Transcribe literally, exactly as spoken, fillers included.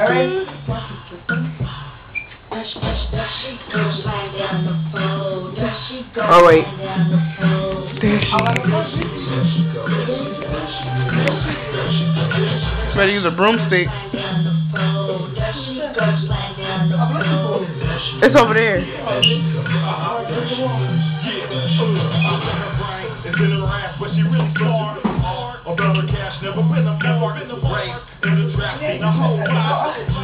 Alright. Oh wait. There she is. Better use a broomstick. It's over there. It's been a rap, but she really smart. About her cash, never been a more in the race. In the trap, in the whole vibe.